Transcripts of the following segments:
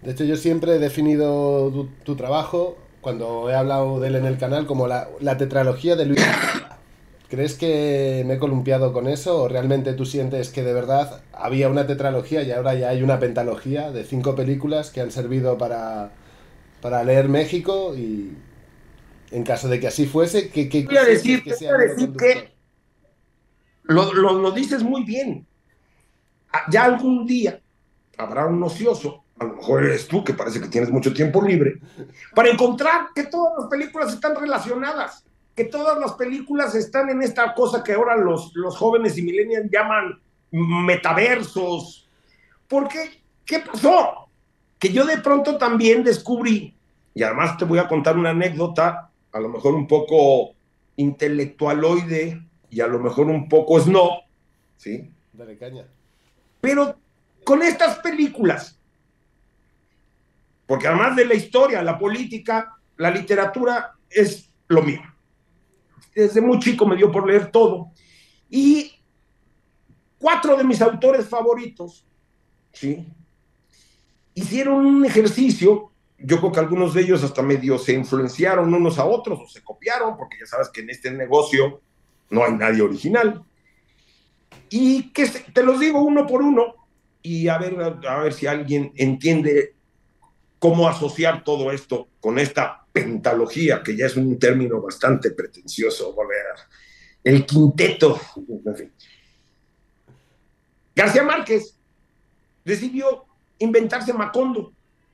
De hecho, yo siempre he definido tu trabajo, cuando he hablado de él en el canal, como la tetralogía de Luis. ¿Crees que me he columpiado con eso o realmente tú sientes que de verdad había una tetralogía y ahora ya hay una pentalogía de 5 películas que han servido para leer México? Y en caso de que así fuese, ¿qué sientes que Te sea voy el a hilo decir conductor? que lo dices muy bien. Ya algún día habrá un ocioso, a lo mejor eres tú, que parece que tienes mucho tiempo libre, para encontrar que todas las películas están relacionadas, que todas las películas están en esta cosa que ahora los jóvenes y millennials llaman metaversos. Porque, ¿qué pasó? Que yo de pronto también descubrí, y además te voy a contar una anécdota, a lo mejor un poco intelectualoide y a lo mejor un poco snob, ¿sí? Dale caña. Pero con estas películas, porque además de la historia, la política, la literatura es lo mío. Desde muy chico me dio por leer todo. Y cuatro de mis autores favoritos, ¿sí? Hicieron un ejercicio, yo creo que algunos de ellos hasta medio se influenciaron unos a otros o se copiaron, porque ya sabes que en este negocio no hay nadie original. Y que te los digo uno por uno y a ver si alguien entiende cómo asociar todo esto con esta pentalogía, que ya es un término bastante pretencioso, volver el quinteto. En fin. García Márquez decidió inventarse Macondo.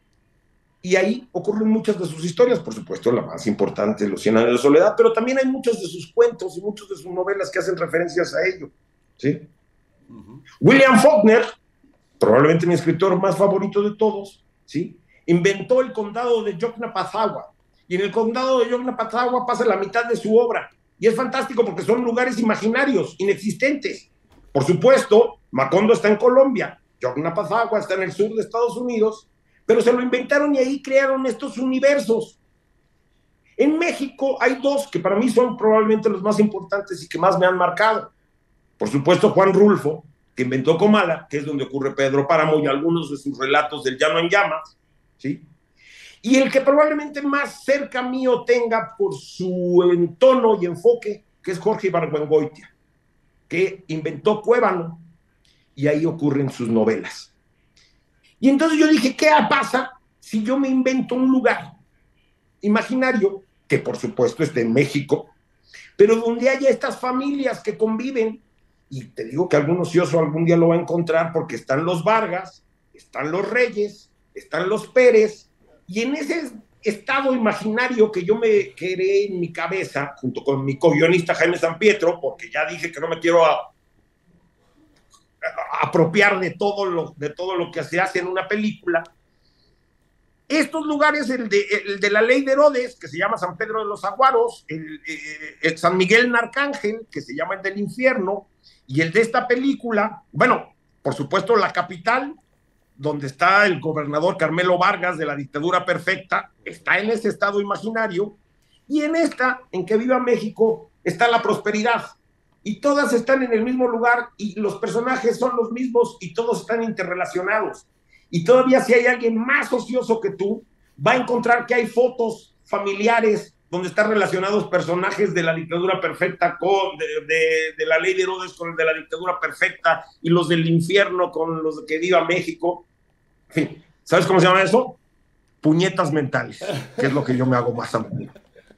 Y ahí ocurren muchas de sus historias, por supuesto, la más importante, Los Cien Años de Soledad, pero también hay muchos de sus cuentos y muchas de sus novelas que hacen referencias a ello. ¿Sí? William Faulkner, probablemente mi escritor más favorito de todos, ¿sí? Inventó el condado de Yoknapatawpha. Y en el condado de Yoknapatawpha pasa la mitad de su obra. Y es fantástico porque son lugares imaginarios, inexistentes. Por supuesto, Macondo está en Colombia, Yoknapatawpha está en el sur de Estados Unidos, pero se lo inventaron y ahí crearon estos universos. En México hay dos que para mí son probablemente los más importantes y que más me han marcado. Por supuesto, Juan Rulfo, que inventó Comala, que es donde ocurre Pedro Páramo y algunos de sus relatos del Llano en Llamas, ¿sí? Y el que probablemente más cerca mío tenga por su entono y enfoque, que es Jorge Ibargüengoitia, que inventó Cuébano y ahí ocurren sus novelas. Y entonces yo dije, ¿qué pasa si yo me invento un lugar imaginario, que por supuesto esté en México, pero donde haya estas familias que conviven? Y te digo que algún ocioso algún día lo va a encontrar porque están los Vargas, están los Reyes, están los Pérez, y en ese estado imaginario que yo me creé en mi cabeza, junto con mi co-guionista Jaime San Pietro, porque ya dije que no me quiero apropiar de todo lo que se hace en una película. Estos lugares, el de la ley de Herodes, que se llama San Pedro de los Aguaros, el San Miguel Narcángel, que se llama el del infierno, y el de esta película, bueno, por supuesto la capital, donde está el gobernador Carmelo Vargas de la dictadura perfecta, está en ese estado imaginario, y en esta, en que viva México, está la prosperidad. Y todas están en el mismo lugar y los personajes son los mismos y todos están interrelacionados. Y todavía si hay alguien más ocioso que tú, va a encontrar que hay fotos familiares donde están relacionados personajes de la dictadura perfecta de la ley de Herodes con el de la dictadura perfecta y los del infierno con los que viva México. En fin, ¿sabes cómo se llama eso? Puñetas mentales, que es lo que yo me hago más a menudo.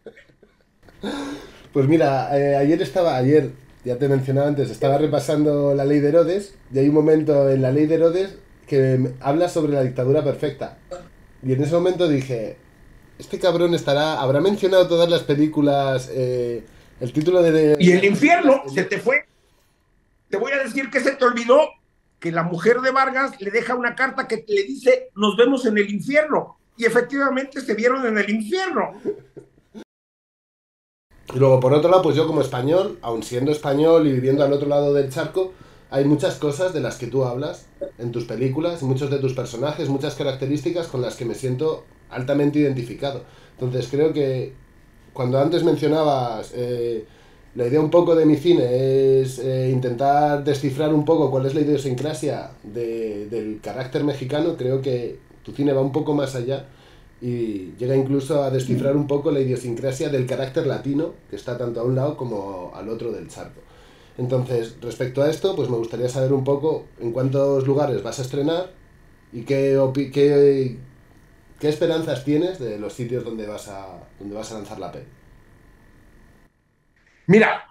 Pues mira, ayer, ya te mencionaba antes, estaba repasando la ley de Herodes y hay un momento en la ley de Herodes que habla sobre la dictadura perfecta. Y en ese momento dije, este cabrón habrá mencionado todas las películas, el título Y de el las películas. infierno se te fue. Te voy a decir que se te olvidó que la mujer de Vargas le deja una carta que le dice, nos vemos en el infierno. Y efectivamente se vieron en el infierno. Y luego, por otro lado, pues yo como español, aun siendo español y viviendo al otro lado del charco, hay muchas cosas de las que tú hablas en tus películas, muchos de tus personajes, muchas características con las que me siento altamente identificado. Entonces creo que cuando antes mencionabas la idea un poco de mi cine es intentar descifrar un poco cuál es la idiosincrasia del carácter mexicano, creo que Tu cine va un poco más allá y llega incluso a descifrar un poco la idiosincrasia del carácter latino, que está tanto a un lado como al otro del charco. Entonces, respecto a esto, pues me gustaría saber un poco en cuántos lugares vas a estrenar y qué esperanzas tienes de los sitios donde vas a lanzar la peli. Mira,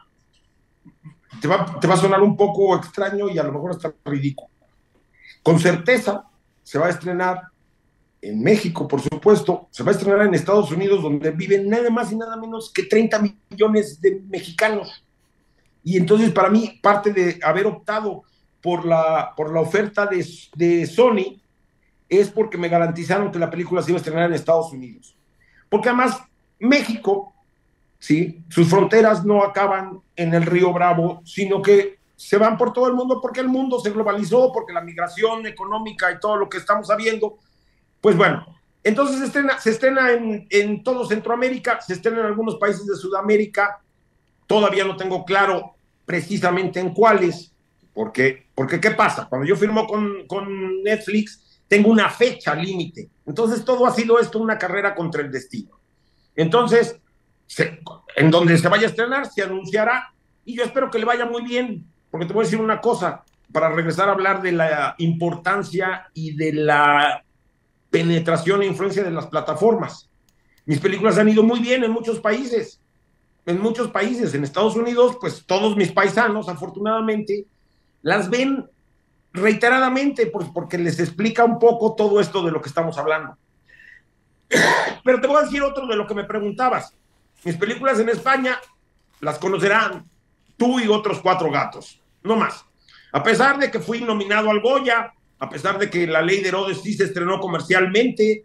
te va a sonar un poco extraño y a lo mejor hasta ridículo. Con certeza se va a estrenar en México, por supuesto, se va a estrenar en Estados Unidos, donde viven nada más y nada menos que 30 millones de mexicanos. Y entonces para mí, parte de haber optado por la oferta de Sony es porque me garantizaron que la película se iba a estrenar en Estados Unidos. Porque además México, ¿sí? Sus fronteras no acaban en el Río Bravo, sino que se van por todo el mundo porque el mundo se globalizó, porque la migración económica y todo lo que estamos sabiendo, pues bueno, entonces se estrena en todo Centroamérica, se estrena en algunos países de Sudamérica, todavía no tengo claro precisamente en cuáles, porque ¿qué pasa? Cuando yo firmo con Netflix, tengo una fecha límite, entonces todo ha sido esto una carrera contra el destino. Entonces, en donde se vaya a estrenar, se anunciará, y yo espero que le vaya muy bien, porque te voy a decir una cosa, para regresar a hablar de la importancia y de la penetración e influencia de las plataformas. Mis películas han ido muy bien en muchos países, en Estados Unidos, pues todos mis paisanos, afortunadamente, las ven reiteradamente, porque les explica un poco todo esto de lo que estamos hablando. Pero te voy a decir otro de lo que me preguntabas. Mis películas en España las conocerán tú y otros 4 gatos, no más. A pesar de que fui nominado al Goya, a pesar de que La Ley de Herodes sí se estrenó comercialmente,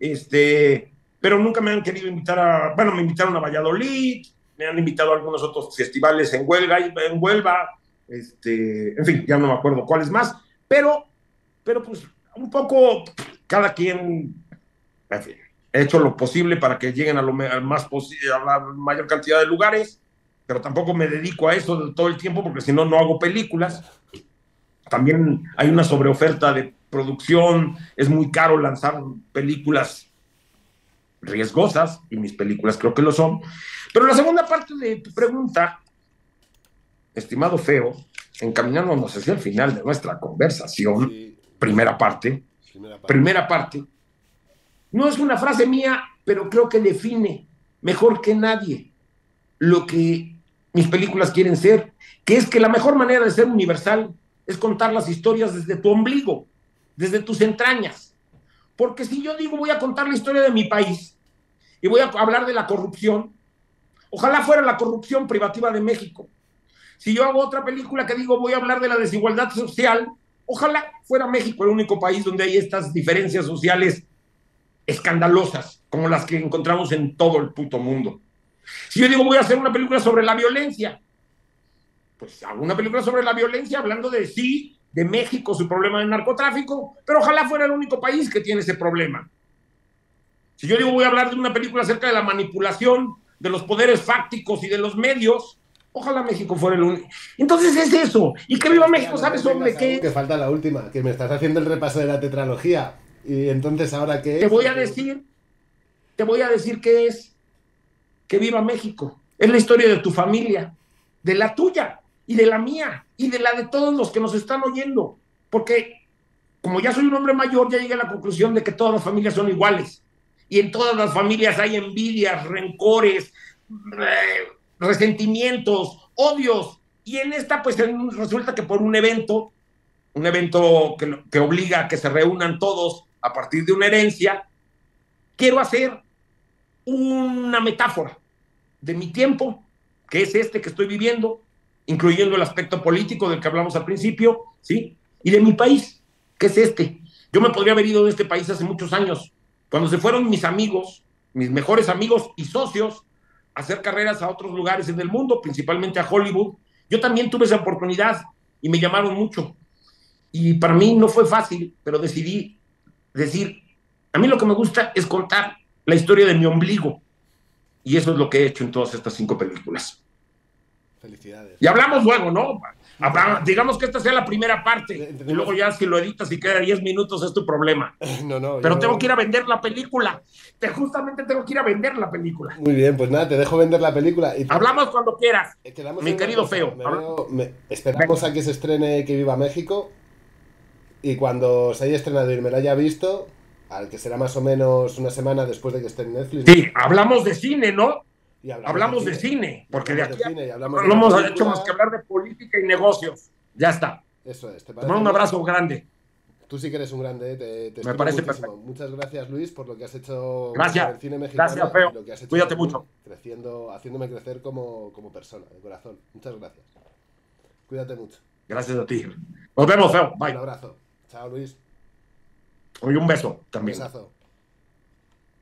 pero nunca me han querido invitar bueno, me invitaron a Valladolid, me han invitado a algunos otros festivales en Huelva, en fin, ya no me acuerdo cuáles más, pero pues un poco cada quien, en fin, he hecho lo posible para que lleguen a la mayor cantidad de lugares, pero tampoco me dedico a eso todo el tiempo porque si no, no hago películas. También hay una sobreoferta de producción, es muy caro lanzar películas riesgosas, y mis películas creo que lo son. Pero la segunda parte de tu pregunta, estimado Feo, encaminándonos hacia el final de nuestra conversación, Sí, primera parte, no es una frase mía, pero creo que define mejor que nadie lo que mis películas quieren ser, que es que la mejor manera de ser universal es contar las historias desde tu ombligo, desde tus entrañas. Porque si yo digo voy a contar la historia de mi país y voy a hablar de la corrupción, ojalá fuera la corrupción privativa de México. Si yo hago otra película que digo voy a hablar de la desigualdad social, ojalá fuera México el único país donde hay estas diferencias sociales escandalosas, como las que encontramos en todo el puto mundo. Si yo digo voy a hacer una película sobre la violencia, pues hago una película sobre la violencia hablando de México, su problema de narcotráfico, pero ojalá fuera el único país que tiene ese problema. Si yo digo voy a hablar de una película acerca de la manipulación de los poderes fácticos y de los medios, ojalá México fuera el único. Entonces es eso. Y que viva México, ¿sabes sobre qué? Que falta la última, que me estás haciendo el repaso de la tetralogía. Y entonces, ¿ahora qué es? Te voy a decir qué es. Que viva México. Es la historia de tu familia, de la tuya y de la mía y de la de todos los que nos están oyendo. Porque como ya soy un hombre mayor, ya llegué a la conclusión de que todas las familias son iguales. Y en todas las familias hay envidias, rencores, resentimientos, odios. Y en esta, pues resulta que por un evento que obliga a que se reúnan todos a partir de una herencia, quiero hacer una metáfora de mi tiempo, que es este que estoy viviendo, incluyendo el aspecto político del que hablamos al principio, ¿sí? Y de mi país, que es este. Yo me podría haber ido de este país hace muchos años, cuando se fueron mis amigos, mis mejores amigos y socios, a hacer carreras a otros lugares en el mundo, principalmente a Hollywood. Yo también tuve esa oportunidad y me llamaron mucho. Y para mí no fue fácil, pero decidí decir, a mí lo que me gusta es contar la historia de mi ombligo. Y eso es lo que he hecho en todas estas 5 películas. Felicidades. Y hablamos luego, ¿no? Digamos que esta sea la primera parte. Y luego ya si lo editas y queda 10 minutos es tu problema. No, Pero tengo que ir a vender la película. Justamente tengo que ir a vender la película. Muy bien, pues nada, te dejo vender la película. Hablamos cuando quieras. Mi En querido Feo. Esperamos a que se estrene Que Viva México. Y cuando se haya estrenado y me la haya visto, al que será más o menos una semana después de que esté en Netflix. Sí, hablamos de cine, ¿no? Y hablamos de cine, porque de aquí no lo hemos hecho más que hablar de política y negocios. Ya está. Eso es. Te mando un abrazo grande. Tú sí que eres un grande, te me parece muchísimo. Perfecto. Muchas gracias, Luis, por lo que has hecho gracias. por el cine mexicano. Gracias, Feo. Y lo que has hecho Cuídate mucho. haciéndome crecer como persona, de corazón. Muchas gracias. Cuídate mucho. Gracias a ti. Nos vemos, Feo. Bye. Un abrazo. Chao, Luis. Oye, un beso también. Un besazo.